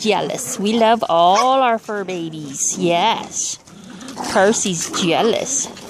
jealous. We love all our fur babies. Yes. Percy's jealous.